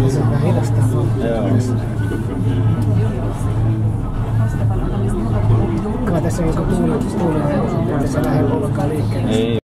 Se on vähän hidastaa vauhtia. Joo. Kai tässä on joku tuuliajatus, ettei se lähde ollenkaan liikkeelle. Ei.